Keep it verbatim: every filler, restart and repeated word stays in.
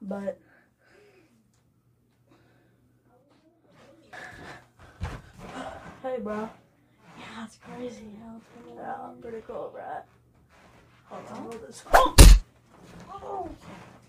but hey, bro. Yeah, it's crazy how it's coming Yeah, out. pretty cool, bro. Hold on, hold this. Oh!